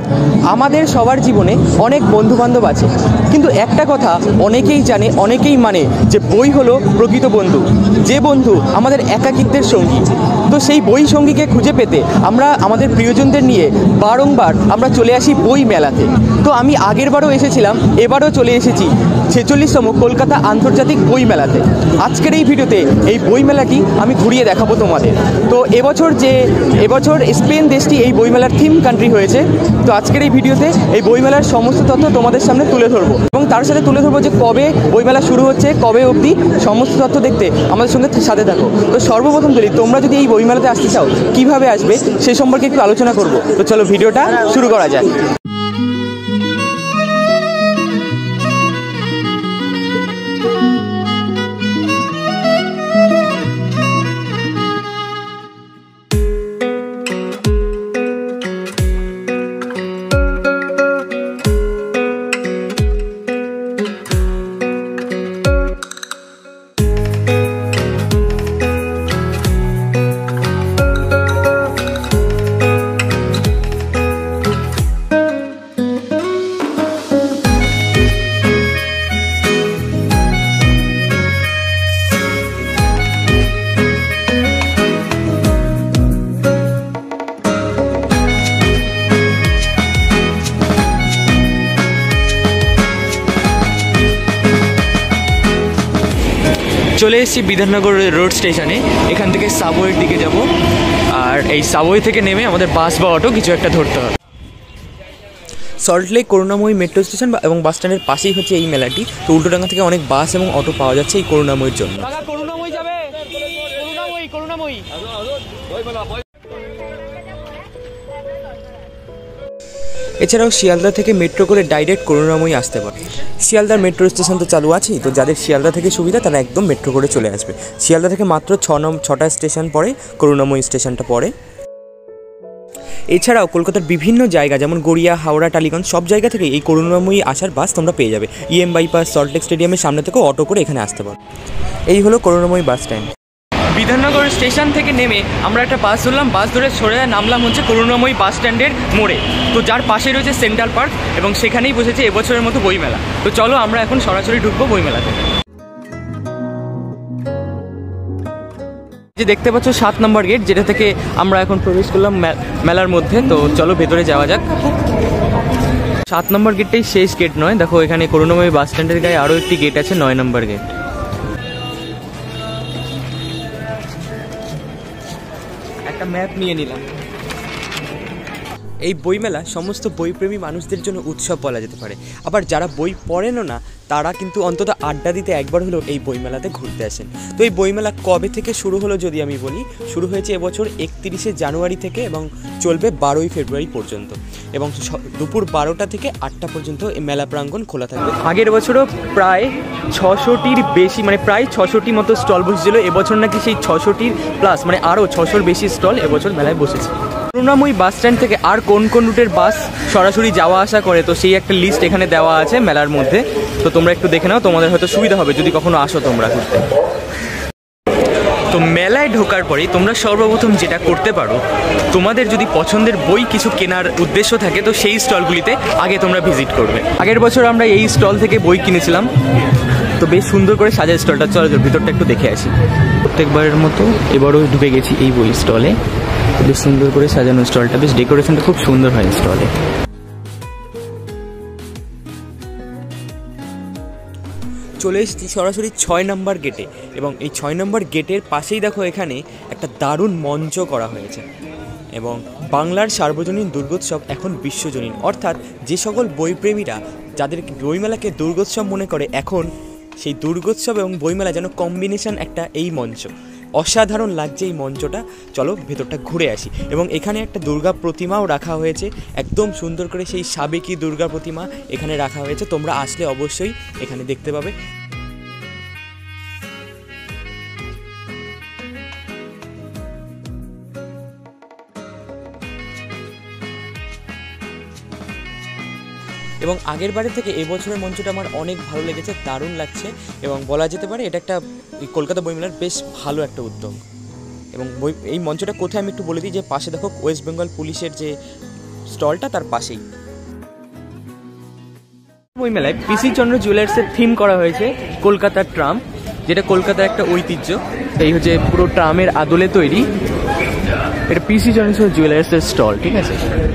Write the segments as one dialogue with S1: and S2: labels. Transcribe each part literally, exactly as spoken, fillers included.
S1: আমাদের সবার জীবনে অনেক বন্ধুবান্ধব আছে, কিন্তু একটা কথা অনেকেই জানে, অনেকেই মানে যে বই হলো প্রকৃত বন্ধু, যে বন্ধু আমাদের একাকিত্বের সঙ্গী। তো সেই বই সঙ্গীকে খুঁজে পেতে আমরা আমাদের প্রিয়জনদের নিয়ে বারংবার আমরা চলে আসি বই মেলাতে। তো আমি আগেরবারও এসেছিলাম, এবারও চলে এসেছি ছেচল্লিশতম কলকাতা আন্তর্জাতিক বই মেলাতে। আজকের এই ভিডিওতে এই বই মেলাটি আমি ঘুরিয়ে দেখাবো তোমাদের। তো এবছর যে এবছর স্পেন দেশটি এই বইমেলার থিম কান্ট্রি হয়েছে। তো আজকের এই ভিডিওতে এই বইমেলার সমস্ত তথ্য তোমাদের সামনে তুলে ধরবো এবং তার সাথে তুলে ধরবো যে কবে বইমেলা শুরু হচ্ছে, কবে অবধি, সমস্ত তথ্য দেখতে আমাদের সঙ্গে সাথে থাকো। তো সর্বপ্রথম বলি, তোমরা যদি এই বইমেলাতে আসতে চাও কীভাবে আসবে সেই সম্পর্কে একটু আলোচনা করবো। তো চলো ভিডিওটা শুরু করা যাক। চলে এসেছি বিধাননগর রোড স্টেশনে। এখান থেকে সাবওয়ের দিকে যাব, আর এই সাবওয়ে থেকে নেমে আমাদের বাস বা অটো কিছু একটা ধরতে হবে। সল্টলেক করুণাময়ী মেট্রো স্টেশন এবং বাস স্ট্যান্ডের পাশেই হচ্ছে এই মেলাটি। তো উল্টোডাঙ্গা থেকে অনেক বাস এবং অটো পাওয়া যাচ্ছে এই করুণাময়ীর জন্য। এছাড়াও শিয়ালদা থেকে মেট্রো করে ডাইরেক্ট করুণাময়ী আসতে পারে। শিয়ালদার মেট্রো স্টেশন তো চালু আছেই, তো যাদের শিয়ালদা থেকে সুবিধা তারা একদম মেট্রো করে চলে আসবে। শিয়ালদা থেকে মাত্র ছ নম ছটা স্টেশন পরে করুণাময়ী স্টেশনটা পড়ে। এছাড়াও কলকাতার বিভিন্ন জায়গা যেমন গড়িয়া, হাওড়া, টালিগঞ্জ সব জায়গা থেকে এই করুণাময়ী আসার বাস তোমরা পেয়ে যাবে। ইএম বাইপাস, সল্টলেক স্টেডিয়ামের সামনে থেকেও অটো করে এখানে আসতে পারো। এই হলো Karunamoyee bus stand. Bidhannagar station থেকে নেমে আমরা একটা বাস ধরলাম, বাস ধরে সরে নামলাম হচ্ছে করুণাময়ী বাস স্ট্যান্ডের মোড়ে। তো যার পাশে রয়েছে সেন্ট্রাল পার্ক এবং সেখানেই বসেছে এবছরের মতো বইমেলা। তো চলো আমরা এখন সরাসরি ঢুকবো বইমেলাতে। যে দেখতে পাচ্ছ সাত নম্বর গেট, যেটা থেকে আমরা এখন প্রবেশ করলাম মেলার মধ্যে। তো চলো ভেতরে যাওয়া যাক। সাত নম্বর গেটটাই শেষ গেট নয়, দেখো এখানে করুণাময়ী বাস স্ট্যান্ডের গায়ে আরও একটি গেট আছে, নয় নম্বর গেট। একটা ম্যাপ নিয়ে নিলাম। এই বইমেলা সমস্ত বইপ্রেমী মানুষদের জন্য উৎসব বলা যেতে পারে। আবার যারা বই পড়েনও না তারা কিন্তু অন্তত আড্ডা দিতে একবার হলেও এই বইমেলাতে ঘুরতে আসেন। তো এই বইমেলা কবে থেকে শুরু হলো যদি আমি বলি, শুরু হয়েছে এবছর একত্রিশে জানুয়ারি থেকে এবং চলবে বারোই ফেব্রুয়ারি পর্যন্ত, এবং দুপুর বারোটা থেকে আটটা পর্যন্ত এই মেলা প্রাঙ্গণ খোলা থাকবে। আগের বছরও প্রায় ছশোটির বেশি, মানে প্রায় ছশোটি মতো স্টল বসেছিল। এবছর নাকি সেই ছশোটির প্লাস, মানে আরও ছশোর বেশি স্টল এবছর মেলায় বসেছে। করুণাময়ী বাস স্ট্যান্ড থেকে আর কোন কোন রুটের বাস সরাসরি যাওয়া আসা করে, তো সেই একটা লিস্ট এখানে দেওয়া আছে মেলার মধ্যে। তো তোমরা একটু দেখে নাও, তোমাদের হয়তো সুবিধা হবে যদি কখনো আসো তোমরা ঘুরতে। তো মেলায় ঢোকার পরেই তোমরা সর্বপ্রথম যেটা করতে পারো, তোমাদের যদি পছন্দের বই কিছু কেনার উদ্দেশ্য থাকে তো সেই স্টলগুলিতে আগে তোমরা ভিজিট করবে। আগের বছর আমরা এই স্টল থেকে বই কিনেছিলাম, তো বেশ সুন্দর করে সাজায় স্টলটা। চলো ভিতরটা একটু দেখে আসি। প্রত্যেকবারের মতো এবারও ঢুকে গেছি এই বই স্টলে। বেশ সুন্দর করে সাজানো স্টলটা, বেশ ডেকোরেশনটা খুব সুন্দর হয় স্টলে। চলে এসেছি সরাসরি ছয় নম্বর গেটে, এবং এই ছয় নম্বর গেটের পাশেই দেখো এখানে একটা দারুণ মঞ্চ করা হয়েছে। এবং বাংলার সার্বজনীন দুর্গোৎসব এখন বিশ্বজনীন, অর্থাৎ যে সকল বইপ্রেমীরা যাদের বইমেলাকে দুর্গোৎসব মনে করে, এখন সেই দুর্গোৎসব এবং বইমেলা যেন কম্বিনেশন একটা এই মঞ্চ। অসাধারণ লাগছে এই মঞ্চটা। চলো ভেতরটা ঘুরে আসি। এবং এখানে একটা দুর্গা প্রতিমাও রাখা হয়েছে, একদম সুন্দর করে সেই সাবেকি দুর্গা প্রতিমা এখানে রাখা হয়েছে। তোমরা আসলে অবশ্যই এখানে দেখতে পাবে। এবং আগের বারের থেকে এবছরের মঞ্চটা আমার অনেক ভালো লেগেছে, দারুণ লাগছে। এবং বলা যেতে পারে এটা একটা কলকাতা বইমেলার বেশ ভালো একটা উদ্যোগ। এবং বই এই মঞ্চটা কোথায় আমি একটু বলে দিই, যে পাশে দেখো ওয়েস্ট বেঙ্গল পুলিশের যে স্টলটা তার পাশেই। বই মেলায় পিসি চন্দ্র জুয়েলার্সের থিম করা হয়েছে কলকাতার ট্রাম, যেটা কলকাতার একটা ঐতিহ্য। এই হচ্ছে পুরো ট্রামের আদলে তৈরি, এটা পিসি চন্দ্র জুয়েলার্সের স্টল, ঠিক আছে।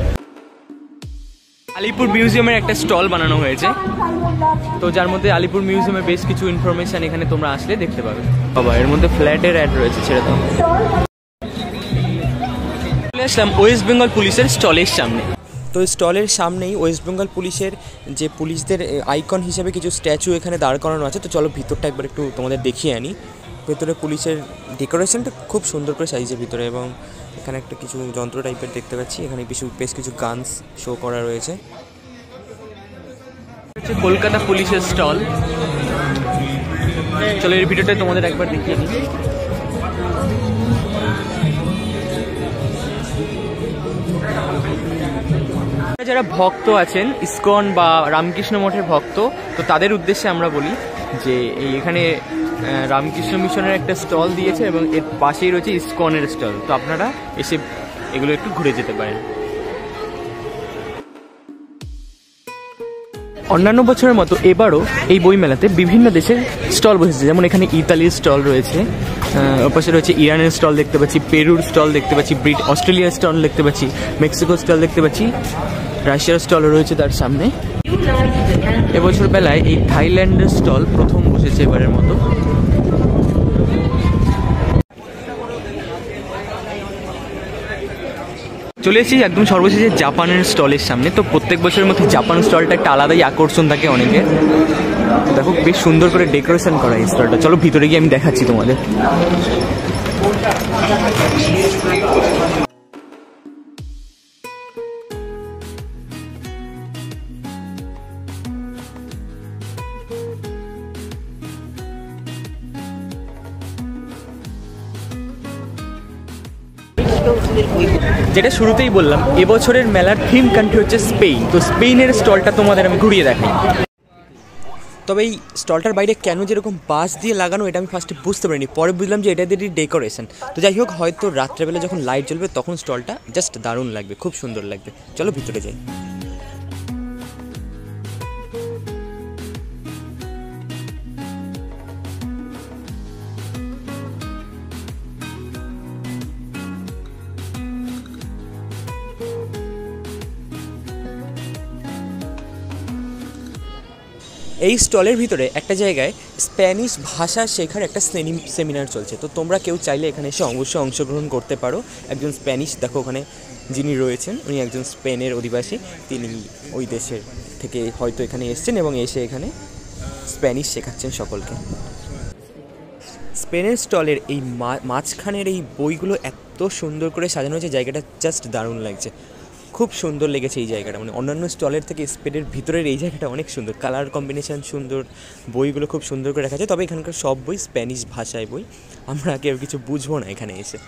S1: আলিপুর মিউজিয়ামের একটা স্টল বানানো হয়েছে, তো যার মধ্যে আলিপুর মিউজিয়ামের বেশ কিছু ইনফরমেশন এখানে তোমরা আসলে দেখতে পাবে। বাবা, এর মধ্যে ফ্ল্যাটের অ্যাড রয়েছে, ছেড়ে দাও। চলে আসলাম ওয়েস্ট বেঙ্গল পুলিশের স্টলের সামনে। তো স্টলের সামনেই ওয়েস্ট বেঙ্গল পুলিশের যে পুলিশদের আইকন হিসেবে কিছু স্ট্যাচু এখানে দাঁড় করানো আছে। তো চলো ভিতরটা একবার একটু তোমাদের দেখিয়ে আনি। ভেতরে পুলিশের ডেকোরেশনটা খুব সুন্দর করে সাজিয়েছে ভিতরে, এবং এখানে একটা কিছু যন্ত্র টাইপের দেখতে পাচ্ছি। এখানে কিছু বেশ কিছু গানস শো করা রয়েছে। কলকাতা পুলিশের স্টল, চলো এর ভিডিওটা তোমাদের একবার দেখিয়ে দিই। যারা ভক্ত আছেন ইসকন বা রামকৃষ্ণ মঠের ভক্ত, তো তাদের উদ্দেশ্যে আমরা বলি যে এই এখানে রামকৃষ্ণ মিশনের একটা স্টল দিয়েছে এবং এর পাশেই রয়েছে ইসকনের স্টল। তো আপনারা এসে এগুলো একটু ঘুরে যেতে পারেন। অন্যান্য বছরের মতো এবারও এই বই মেলাতে বিভিন্ন দেশের স্টল বসেছে, যেমন এখানে ইতালির স্টল রয়েছে, ওপাশে রয়েছে ইরানের স্টল দেখতে পাচ্ছি, পেরুর স্টল দেখতে পাচ্ছি, ব্রিট অস্ট্রেলিয়ার স্টল দেখতে পাচ্ছি, মেক্সিকোর স্টল দেখতে পাচ্ছি, রাশিয়ার স্টলও রয়েছে তার সামনে। এবছর বেলায় এই থাইল্যান্ডের স্টল প্রথম বসেছে এবারের মতো। চলে এসেছি একদম সর্বশেষে জাপানের স্টলের সামনে। তো প্রত্যেক বছরের মধ্যে জাপান স্টলটা একটা আলাদাই আকর্ষণ থাকে অনেকের। দেখো বেশ সুন্দর করে ডেকোরেশন করা এই স্টলটা। চলো ভিতরে গিয়ে আমি দেখাচ্ছি তোমাদের। যেটা শুরুতেই বললাম, এবছরের মেলার থিম কান্ট্রি হচ্ছে স্পেন। তো স্পেনের স্টলটা তোমাদের আমি ঘুরিয়ে দেখাই। তবে এই স্টলটার বাইরে কেন যেরকম বাঁশ দিয়ে লাগানো এটা আমি ফার্স্টে বুঝতে পারিনি, পরে বুঝলাম যে এটা দিয়ে ডেকোরেশন। তো যাই হোক, হয়তো রাত্রেবেলা যখন লাইট জ্বলবে তখন স্টলটা জাস্ট দারুণ লাগবে, খুব সুন্দর লাগবে। চলো ভিতরে যাই। এই স্টলের ভিতরে একটা জায়গায় স্প্যানিশ ভাষা শেখার একটা সেমিনার চলছে। তো তোমরা কেউ চাইলে এখানে এসে অবশ্যই অংশগ্রহণ করতে পারো। একজন স্প্যানিশ, দেখো ওখানে যিনি রয়েছেন উনি একজন স্পেনের অধিবাসী, তিনি ওই দেশের থেকে হয়তো এখানে এসছেন এবং এসে এখানে স্প্যানিশ শেখাচ্ছেন সকলকে। স্পেনের স্টলের এই মাঝখানের এই বইগুলো এত সুন্দর করে সাজানো হয়েছে, জায়গাটা জাস্ট দারুণ লাগছে, খুব সুন্দর লেগেছে এই জায়গাটা। মানে অন্যান্য স্টলের থেকে স্পেনের ভিতরের এই জায়গাটা অনেক সুন্দর, কালার কম্বিনেশান সুন্দর, বইগুলো খুব সুন্দর করে রাখা আছে। তবে এখানকার সব বই স্প্যানিশ ভাষায় বই, আমরা কেউ কিছু বুঝবো না এখানে এসে।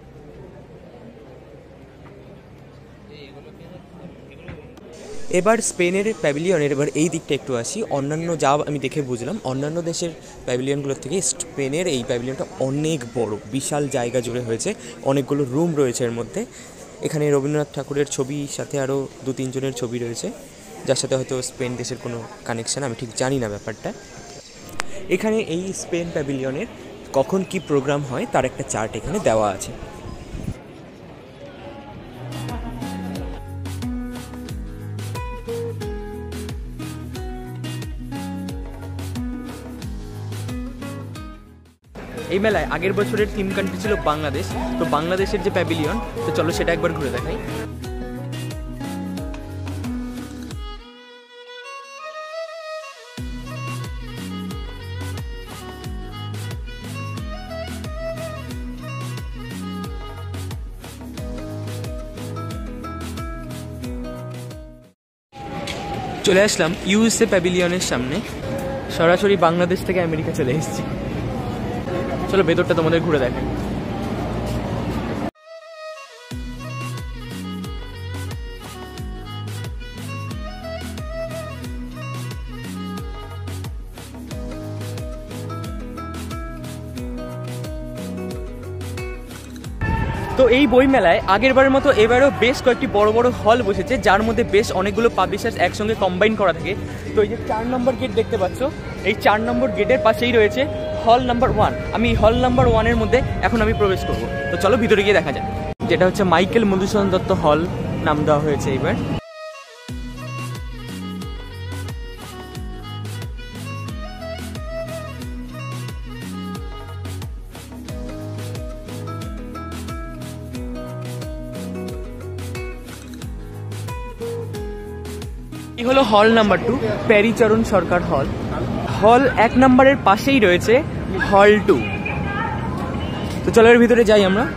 S1: এবার স্পেনের প্যাভিলিয়নের এবার এই দিকটা একটু আসি। অন্যান্য যা আমি দেখে বুঝলাম, অন্যান্য দেশের প্যাভিলিয়নগুলোর থেকে স্পেনের এই প্যাভিলিয়নটা অনেক বড়, বিশাল জায়গা জুড়ে হয়েছে, অনেকগুলো রুম রয়েছে এর মধ্যে। এখানে রবীন্দ্রনাথ ঠাকুরের ছবির সাথে আরও দু তিনজনের ছবি রয়েছে, যার সাথে হয়তো স্পেন দেশের কোনো কানেকশান, আমি ঠিক জানি না ব্যাপারটা। এখানে এই স্পেন প্যাভিলিয়নের কখন কি প্রোগ্রাম হয় তার একটা চার্ট এখানে দেওয়া আছে। এই মেলায় আগের বছরের থিম কান্ট্রি ছিল বাংলাদেশ। তো বাংলাদেশের যে প্যাভিলিয়ন, তো চলো সেটা একবার ঘুরে দেখাই। চলে আসলাম ইউএসএ প্যাভিলিয়নের সামনে, সরাসরি বাংলাদেশ থেকে আমেরিকা চলে এসেছি। চলো ভেতরটা তোমাদের ঘুরে দেখাই। তো এই বই মেলায় আগের বারের মতো এবারেও বেশ কয়েকটি বড় বড় হল বসেছে, যার মধ্যে বেশ অনেকগুলো পাবলিশার্স একসঙ্গে কম্বাইন করা থাকে। তো এই যে চার নম্বর গেট দেখতে পাচ্ছ, এই চার নম্বর গেটের পাশেই রয়েছে হল নাম্বার ওয়ান। আমি হল নাম্বার ওয়ানের মধ্যে এখন আমি প্রবেশ করব। তো চলো ভিতরে গিয়ে দেখা যাক। যেটা হচ্ছে মাইকেল মধুসূদন দত্ত হল নাম দেওয়া হয়েছে এবার। এই হলো হল নাম্বার টু, প্যারিচরণ সরকার হল। হল এক নম্বরের পাশেই রয়েছে হল টু। তো চলো এর ভিতরে যাই আমরা।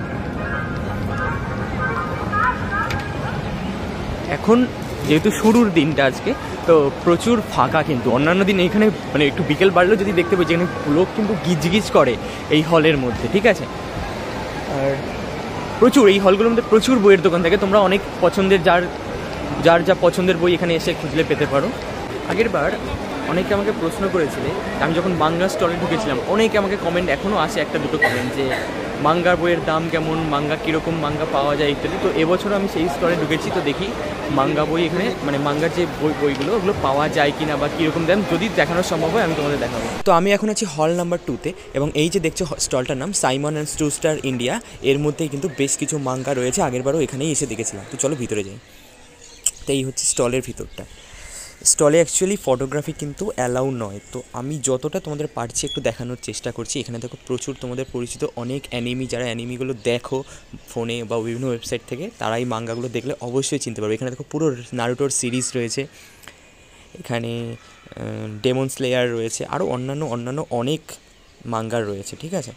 S1: এখন যেহেতু শুরুর দিনটা আজকে, তো প্রচুর ফাঁকা, কিন্তু অন্যান্য দিন এখানে মানে একটু বিকেল বাড়লেও যদি দেখতে পাই যেখানে লোক কিন্তু গিজ গিজ করে এই হলের মধ্যে, ঠিক আছে। আর প্রচুর এই হলগুলোর মধ্যে প্রচুর বইয়ের দোকান থাকে, তোমরা অনেক পছন্দের যার যার যা পছন্দের বই এখানে এসে খুঁজলে পেতে পারো। আগের বার অনেকে আমাকে প্রশ্ন করেছিলে, আমি যখন মাঙ্গা স্টলে ঢুকেছিলাম, অনেকে আমাকে কমেন্ট এখনও আসে একটা দুটো কমেন্ট যে মাঙ্গার বইয়ের দাম কেমন, মাঙ্গা কীরকম মাঙ্গা পাওয়া যায় ইত্যাদি। তো এবছর আমি সেই স্টলে ঢুকেছি, তো দেখি মাঙ্গা বই এখানে মানে মাঙ্গার যে বই বইগুলো ওগুলো পাওয়া যায় কিনা বা কীরকম দাম, যদি দেখানো সম্ভব হয় আমি তোমাদের দেখাবো। তো আমি এখন আছি হল নাম্বার টুতে, এবং এই যে দেখছো স্টলটার নাম সাইমন অ্যান্ড স্টুস্টার ইন্ডিয়া। এর মধ্যেই কিন্তু বেশ কিছু মাঙ্গা রয়েছে, আগেরবারও এখানেই এসে দেখেছিলাম। তো চলো ভিতরে যাই। তো এই হচ্ছে স্টলের ভিতরটা। স্টলে অ্যাকচুয়ালি ফটোগ্রাফি কিন্তু অ্যালাউ নয়, তো আমি যতটা তোমাদের পারছি একটু দেখানোর চেষ্টা করছি। এখানে দেখো প্রচুর তোমাদের পরিচিত অনেক অ্যানিমি, যারা অ্যানিমিগুলো দেখো ফোনে বা বিভিন্ন ওয়েবসাইট থেকে, তারা এই মাঙ্গাগুলো দেখলে অবশ্যই চিনতে পারবে। এখানে দেখো পুরো নারুটোর সিরিজ রয়েছে, এখানে ডেমন স্লেয়ার রয়েছে, আরও অন্যান্য অন্যান্য অনেক মাঙ্গার রয়েছে, ঠিক আছে।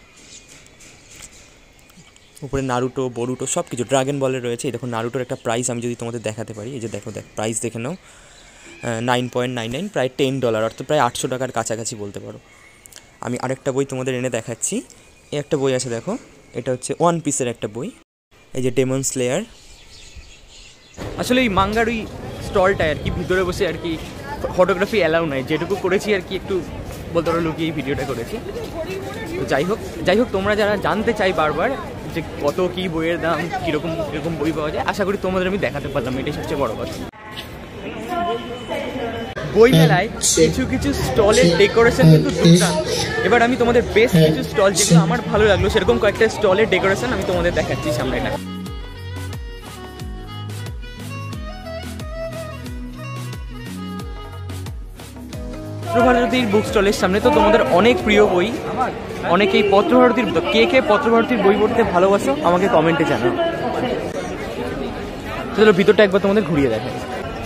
S1: উপরে নারুটো, বরুটো সব কিছু, ড্রাগন বলের রয়েছে। এই দেখো নারুটোর একটা প্রাইস আমি যদি তোমাদের দেখাতে পারি, এই যে দেখো দেখ প্রাইস দেখে নাও, নাইন পয়েন্ট নাইন নাইন প্রায় টেন ডলার অর্থাৎ প্রায় আটশো টাকার কাছাকাছি বলতে পারো। আমি আরেকটা বই তোমাদের এনে দেখাচ্ছি। এই একটা বই আছে দেখো, এটা হচ্ছে ওয়ান পিসের একটা বই, এই যে ডেমন স্লেয়ার। আসলে এই মাঙ্গার ওই স্টলটায় আর কি ভিতরে বসে আর কি ফটোগ্রাফি অ্যালাউ নয়, যেটুকু করেছি আর কি একটু বলতে পারো লুকিয়ে এই ভিডিওটা করেছি। তো যাই হোক যাই হোক তোমরা যারা জানতে চাই বারবার যে কত কী বইয়ের দাম, কীরকম কীরকম বই পাওয়া যায়, আশা করি তোমাদের আমি দেখাতে পারলাম, এটাই সবচেয়ে বড় কথা। বই মেলায় কিছু কিছু স্টলের ডেকোরেশন কিন্তু দুর্দান্ত। এবার আমি তোমাদের বেশ কিছু স্টল যেগুলো আমার ভালো লাগলো সেরকম কয়েকটা স্টলের ডেকোরেশন আমি তোমাদের দেখাচ্ছি সামনে। এটা পত্রভারতীর বুক স্টলের সামনে। তো তোমাদের অনেক প্রিয় বই, অনেকেই পত্রভারতীর, কে কে পত্রভারতীর বই পড়তে ভালোবাসো আমাকে কমেন্টে জানাও। চলো ভিতরটা একবার তোমাদের ঘুরিয়ে দেখাই।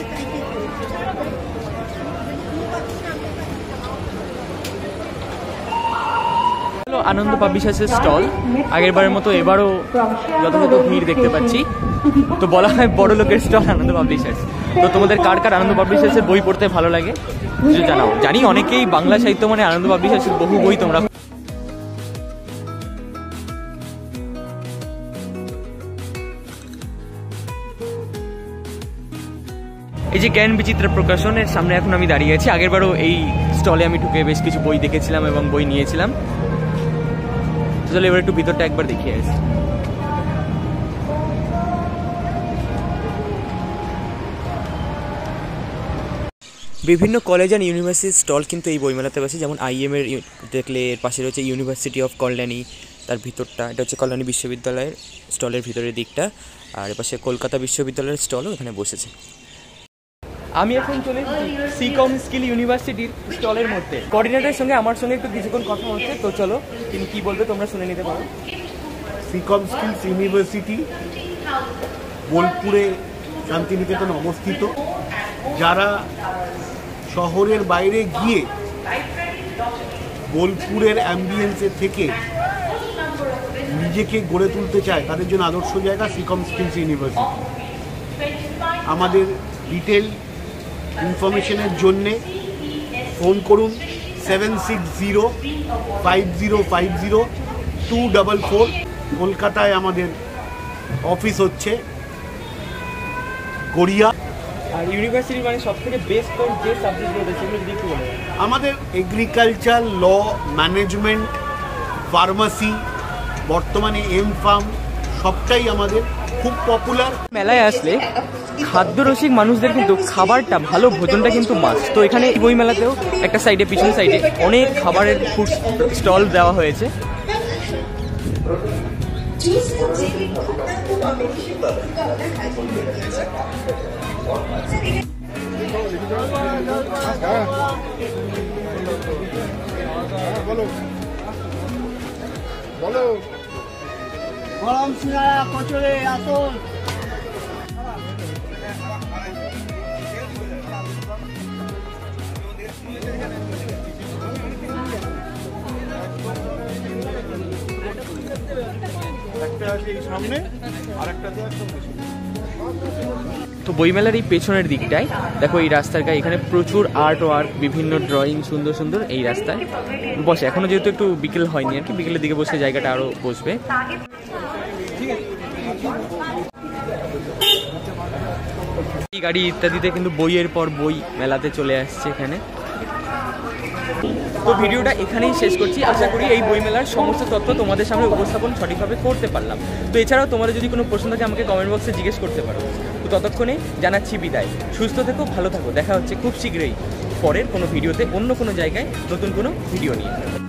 S1: আনন্দ পাবলিশার্সের স্টল, আগের বারের মতো এবারও যথাযথ ভিড় দেখতে পাচ্ছি। তো বলা হয় বড় লোকের স্টল আনন্দ পাবলিশার্স। তো তোমাদের কার কার আনন্দ পাবলিশার্সের বই পড়তে ভালো লাগে জানাও। জানি অনেকেই বাংলা সাহিত্য মানে আনন্দ পাবলিশার্সের বহু বই তোমরা। এই যে জ্ঞান বিচিত্র প্রকাশনের সামনে এখন আমি দাঁড়িয়ে আছি। আগেরবারও এই স্টলে আমি ঢুকে বেশ কিছু বই দেখেছিলাম এবং বই নিয়েছিলাম। চলো এবার একটু ভিতরটা একবার দেখিয়ে আসি। বিভিন্ন কলেজ অ্যান্ড ইউনিভার্সিটির স্টল কিন্তু এই বইমেলাতে বসে, যেমন আইএম এর দেখলে এর পাশে রয়েছে ইউনিভার্সিটি অফ কল্যাণী, তার ভিতরটা এটা হচ্ছে কল্যাণী বিশ্ববিদ্যালয়ের স্টলের ভিতরের দিকটা, আর এর পাশে কলকাতা বিশ্ববিদ্যালয়ের স্টলও এখানে বসেছে। আমি এখন চলে সিকম স্কিল ইউনিভার্সিটির স্টলের মধ্যে। কোঅর্ডিনেটরের সঙ্গে আমার সঙ্গে একটু কিছুক্ষণ কথা হচ্ছে, তো চলো তিনি কি বলবে তোমরা শুনে নিতে পারো।
S2: সিকম স্কিলস ইউনিভার্সিটি বোলপুরে শান্তিনিকেতন অবস্থিত। যারা শহরের বাইরে গিয়ে বোলপুরের অ্যাম্বিয়েন্সের থেকে নিজেকে গড়ে তুলতে চায় তাদের জন্য আদর্শ জায়গা সিকম স্কিলস ইউনিভার্সিটি। আমাদের ডিটেল ইনফরমেশনের জন্যে ফোন করুন seven six zero five zero five zero two double four. কলকাতায় আমাদের অফিস হচ্ছে গড়িয়া।
S1: আর ইউনিভার্সিটি মানে সব থেকে বেস্ট কোন যে সাবজেক্টগুলো রয়েছে সেগুলো যদি একটু বলে।
S2: আমাদের এগ্রিকালচার, ল, ম্যানেজমেন্ট, ফার্মাসি, বর্তমানে এম ফার্ম সবটাই আমাদের খুব পপুলার।
S1: মেলায় আসলে খাদ্যরসিক মানুষদের কিন্তু খাবারটা ভালো ভোজনটা কিন্তু মাস্ট। তো এখানে বই মেলাতেও একটা সাইডে পিছন সাইডে অনেক খাবারের ফুড স্টল দেওয়া হয়েছে।
S2: বলো বলো গরম সিঙ্গারা কচুরি আসুন। একটা আছে এই সামনে আর একটাতে একদম বেশি।
S1: তো বইমেলার এই পেছনের দিকটায় দেখো এই রাস্তার গায়ে এখানে প্রচুর আর্ট ওয়ার্ক, বিভিন্ন ড্রয়িং সুন্দর সুন্দর এই রাস্তায় বসে। এখনো যেহেতু একটু বিকেল হয়নি আর কি, বিকেলের দিকে বসে জায়গাটা আরো বসবে। এই গাড়ি ইত্যাদিতে কিন্তু বইয়ের পর বই মেলাতে চলে আসছে এখানে। তো ভিডিওটা এখানেই শেষ করছি। আশা করি এই বইমেলার সমস্ত তথ্য তোমাদের সামনে উপস্থাপন সঠিকভাবে করতে পারলাম। তো এছাড়াও তোমাদের যদি কোনো প্রশ্ন থাকে আমাকে কমেন্ট বক্সে জিজ্ঞেস করতে পারো। তো ততক্ষণে জানাচ্ছি বিদায়। সুস্থ থেকো, ভালো থাকো। দেখা হচ্ছে খুব শীঘ্রই পরের কোনো ভিডিওতে, অন্য কোনো জায়গায় নতুন কোনো ভিডিও নিয়ে।